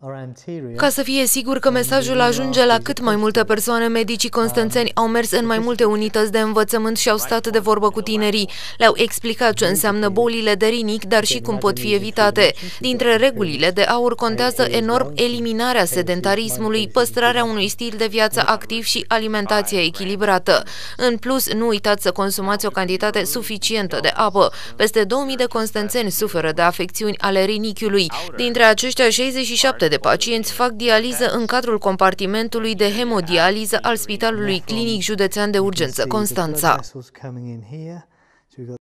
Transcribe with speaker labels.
Speaker 1: Ca să fie sigur că mesajul ajunge la cât mai multe persoane, medicii constanțeni au mers în mai multe unități de învățământ și au stat de vorbă cu tinerii. Le-au explicat ce înseamnă bolile de rinic, dar și cum pot fi evitate. Dintre regulile de aur contează enorm eliminarea sedentarismului, păstrarea unui stil de viață activ și alimentația echilibrată. În plus, nu uitați să consumați o cantitate suficientă de apă. Peste 2000 de constanțeni suferă de afecțiuni ale rinichiului. Dintre aceștia, 67 de pacienți fac dializă în cadrul compartimentului de hemodializă al Spitalului Clinic Județean de Urgență Constanța.